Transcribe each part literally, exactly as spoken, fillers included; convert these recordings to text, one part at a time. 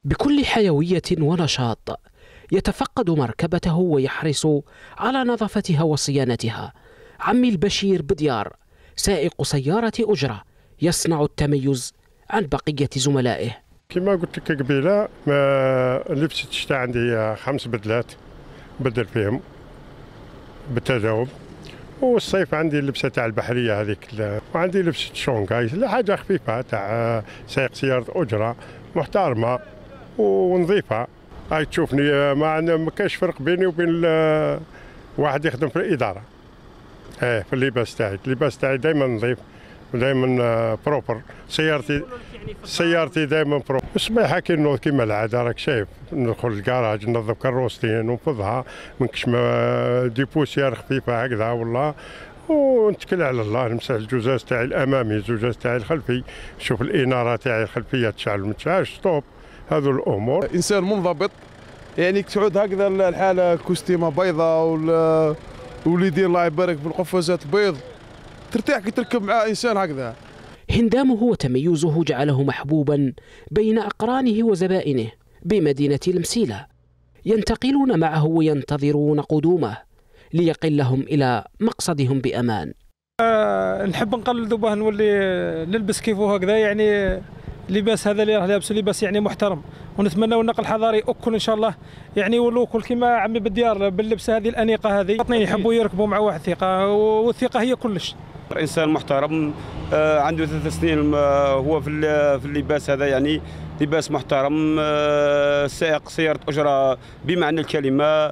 بكل حيوية ونشاط يتفقد مركبته ويحرص على نظافتها وصيانتها. عمي البشير بديار سائق سيارة أجرة يصنع التميز عن بقية زملائه. كما قلت لك قبيله، ما لبست الشتاء عندي خمس بدلات بدل فيهم بالتجاوب، والصيف عندي اللبسه تاع البحريه هذيك، وعندي لبسه شونغاي، حاجه خفيفه تاع سائق سياره اجره محترمه ونظيفه. هاي تشوفني ما ما كاش فرق بيني وبين واحد يخدم في الاداره. ايه في اللباس تاعي، اللباس تاعي دائما نظيف ودائما بروبر. سيارتي سيارتي دائما بروبر. الصباح كي كيما العاده راك شايف، ندخل الكراج ننظف كروستي ننفضها، ما نكش دي بوسيار خفيفه هكذا والله، ونتكل على الله. نمسح الجزاز تاعي الامامي، الجزاز تاعي الخلفي، نشوف الاناره تاعي الخلفيه تشعل وما تشعلش، ستوب. هذو الامور. انسان منضبط، يعني تعود هكذا الحاله كوستيمه بيضاء واللي الله يبارك بالقفازات بيض، ترتاح كي تركب مع انسان هكذا. هندامه وتميزه جعله محبوبا بين اقرانه وزبائنه بمدينه المسيله، ينتقلون معه وينتظرون قدومه ليقلهم الى مقصدهم بامان. أه نحب نقلدوا به، نولي نلبس كيفه هكذا، يعني لباس هذا اللي راه لابسه لباس يعني محترم، ونتمنى النقل الحضاري اكل ان شاء الله، يعني يولوا كل كيما عمي بديار باللبسه هذه الانيقه هذه. الاثنين يحبوا يركبوا مع واحد ثقه، والثقه هي كلش. انسان محترم، عنده ثلاث سنين هو في في اللباس هذا، يعني لباس محترم، سائق سياره اجره بمعنى الكلمه،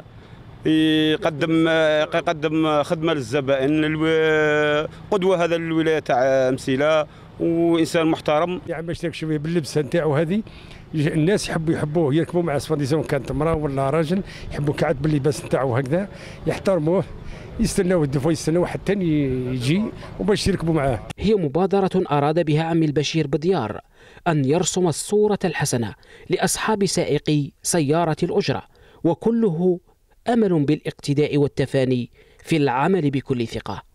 يقدم يقدم خدمه للزبائن، قدوه هذا الولايه تاع مسيله، وانسان محترم. يعني باش تركب شويه باللبسه نتاعو هذه، الناس يحبوا يحبوه يركبوا مع سواء كانت امراه ولا راجل، يحبوا كعاد باللباس نتاعو هكذا، يحترموه، يستناو الدفو، يستناو حتى يجي وباش يركبوا معاه. هي مبادرة أراد بها عمي البشير بديار أن يرسم الصورة الحسنة لأصحاب سائقي سيارة الأجرة، وكله أمل بالاقتداء والتفاني في العمل بكل ثقة.